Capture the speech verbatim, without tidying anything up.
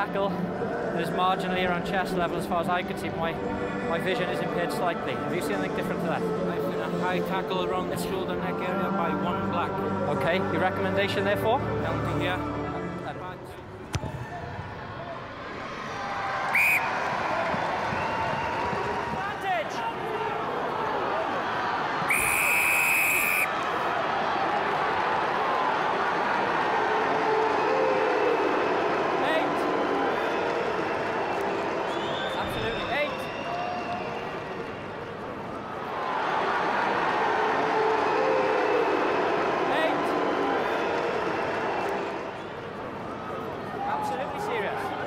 tackle that is marginally around chest level as far as I can see. My, my vision is impaired slightly. Have you seen anything different to that? I've seen a high tackle around the shoulder neck area by one black. Okay, your recommendation therefore? Down to here. Absolutely serious.